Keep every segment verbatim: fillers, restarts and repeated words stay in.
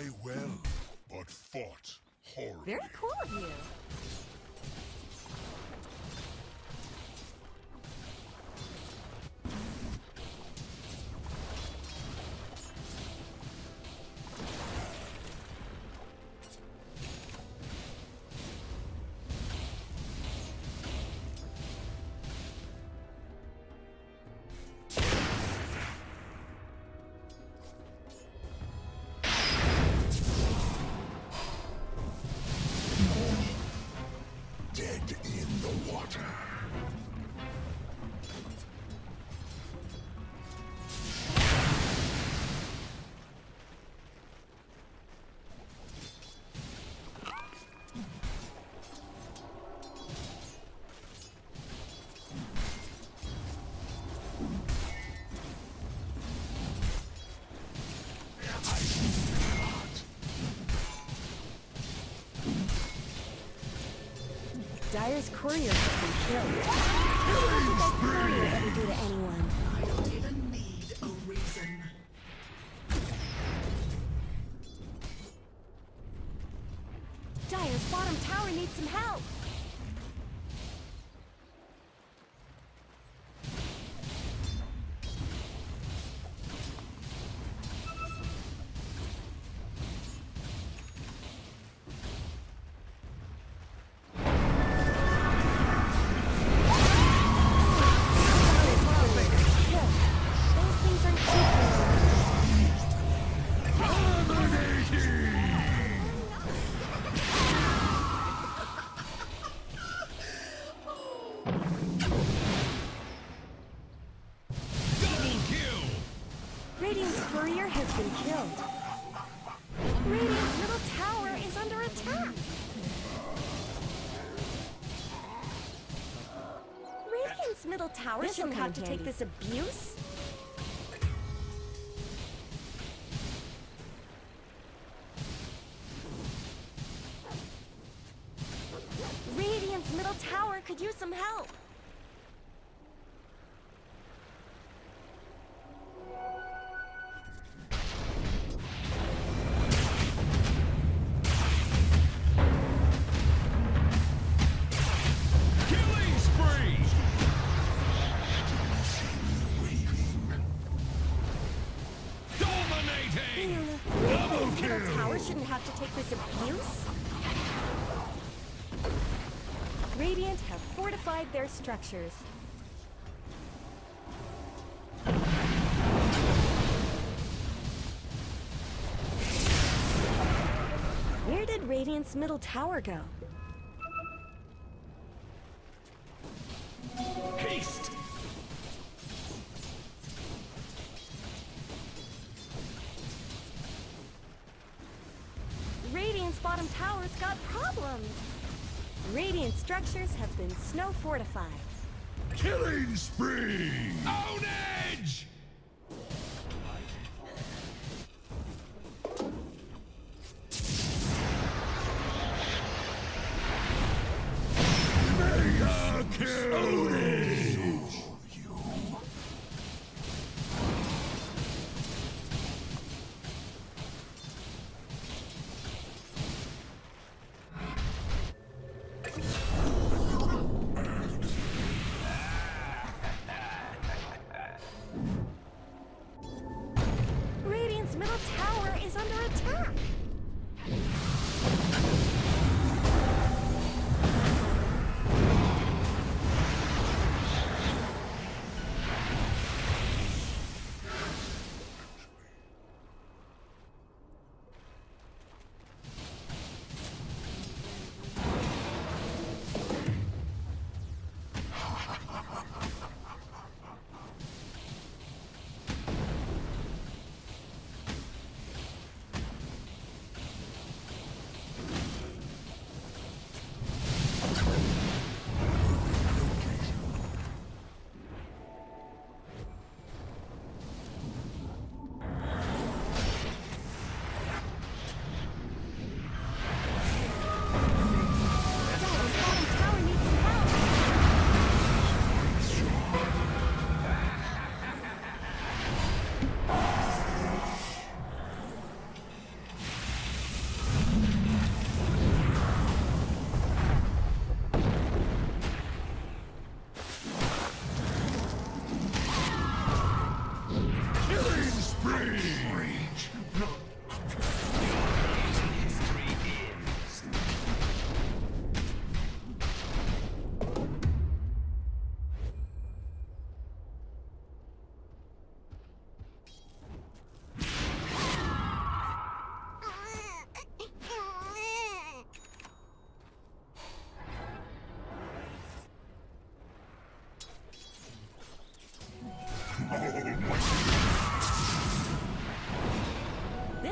lie well, but fought horribly. Very cool of you. Dire's courier has been killed. What did that courier ever do to anyone? I don't even need a reason. Dire's bottom tower needs some help. Middle tower shouldn't have to take this abuse. Radiant's middle tower could use some help. Shouldn't have to take this abuse. Radiant have fortified their structures. Where did Radiant's middle tower go? Haste! Radiant's bottom tower's got problems. Radiant structures have been snow fortified. Killing spree! Own edge! Mega kill! Own edge!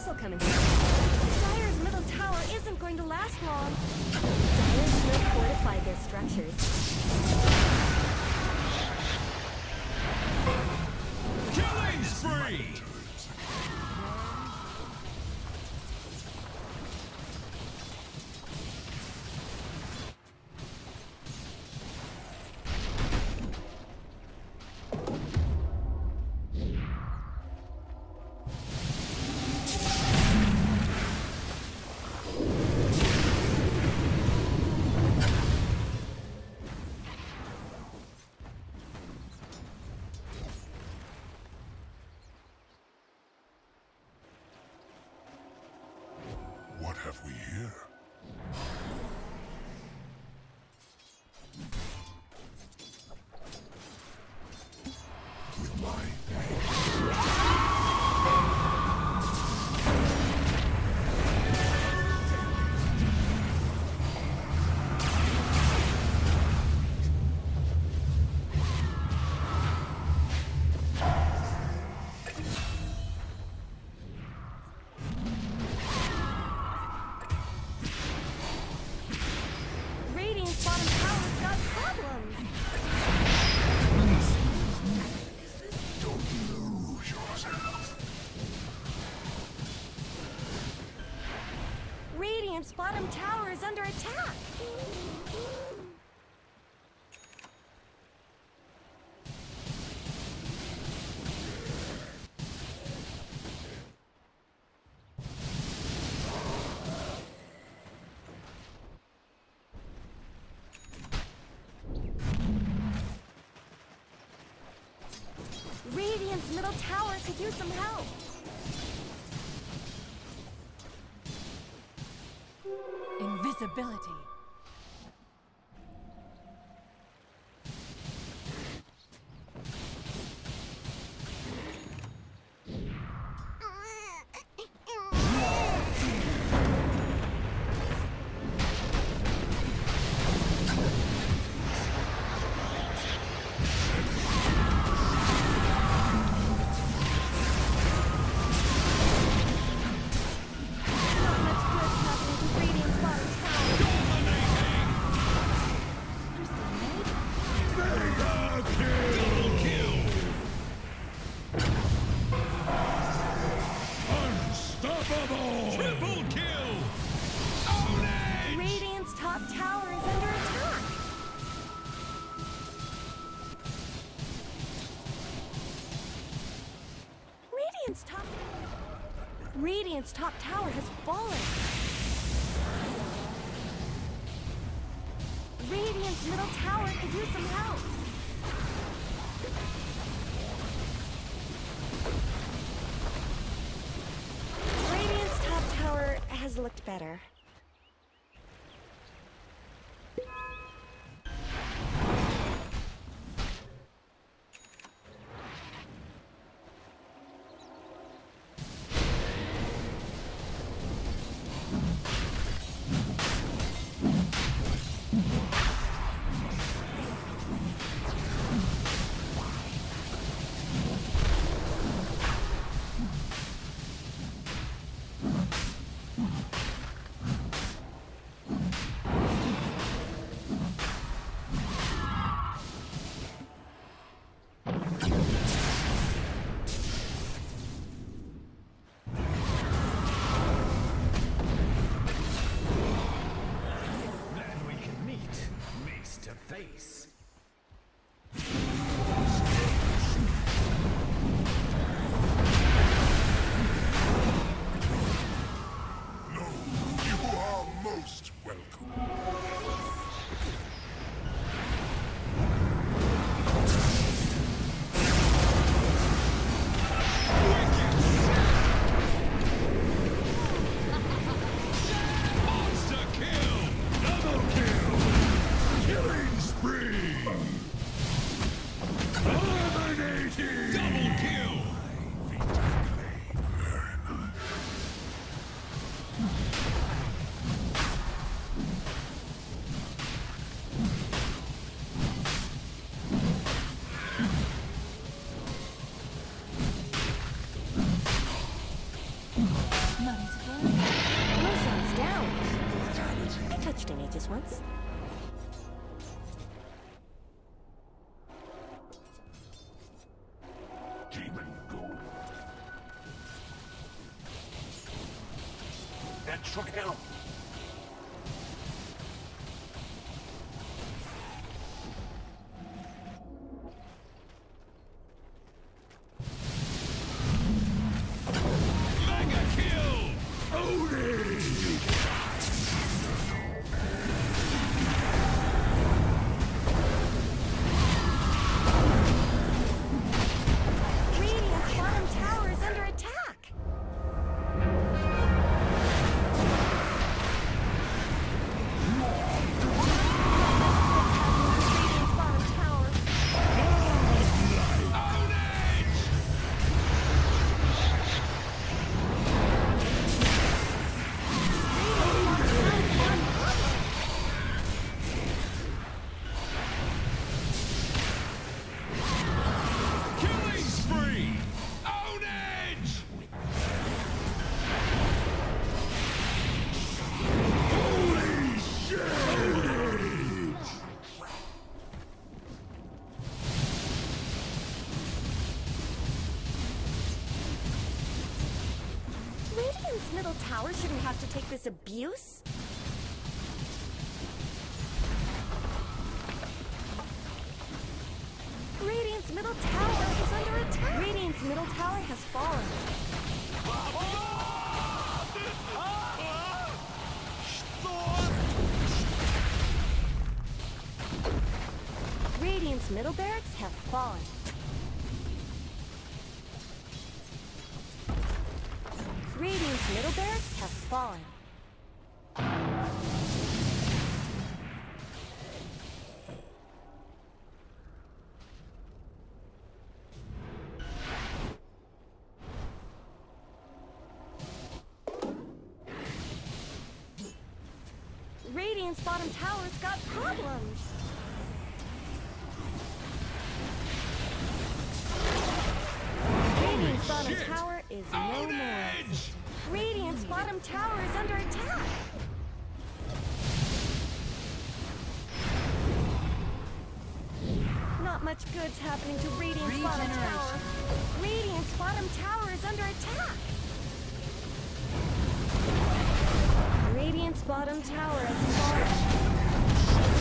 also coming here. Dire's middle tower isn't going to last long. Dire's will fortify their structures. Killing spree! What have we here? With my Radiant's bottom tower's got problems. Don't lose yourself. Radiant's bottom tower is under attack. Radiant's middle tower could use some help. Invisibility. Not much good's happening to Radiant's bottom tower. Mega kill! Kill! Unstoppable! Triple kill! Own it! Radiant's top tower is under attack. Radiant's top... Radiant's top tower has fallen. Radiant's middle tower could use some help. Radiant's top tower has looked better. Then we can meet face to face. No, you are most welcome. Monster kill! Double kill! Killing spree! switched in ages once. Demon gold. That should help. Mega kill! Radiant's bottom tower is under attack! Radiant's bottom tower. Killing spree! Ownage! Holy shit! Radiant's middle tower shouldn't have to take this abuse. Radiant's middle tower is under attack. Radiant's middle tower has fallen. Radiant's middle barracks have fallen. Radiant's middle barracks have fallen. Radiant's bottom tower's got problems. Radiant's bottom shit! tower is no more. Ownage! Radiant's bottom tower is under attack. Not much good's happening to Radiant's bottom tower. Radiant's bottom tower is under attack. Radiant's bottom tower has fallen.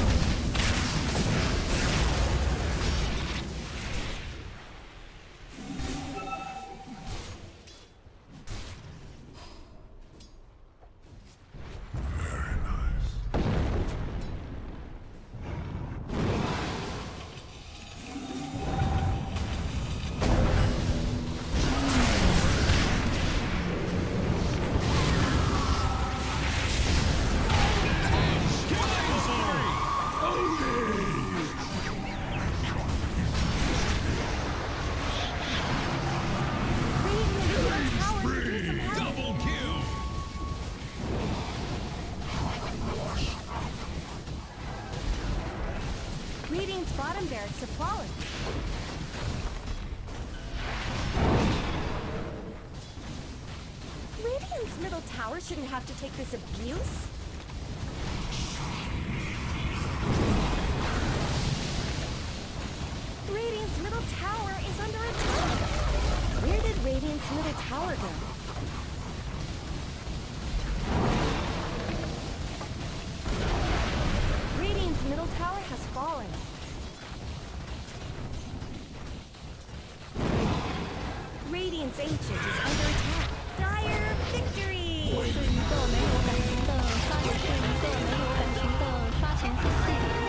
Double kill! Radiant's bottom barracks have fallen. Radiant's middle tower shouldn't have to take this abuse. Radiant's middle tower is under attack. Where did Radiant's middle tower go? Radiant's middle tower has fallen. Radiant's ancient is under attack. Dire victory! 是一个没有感情的发言，是一个没有感情的刷钱机器。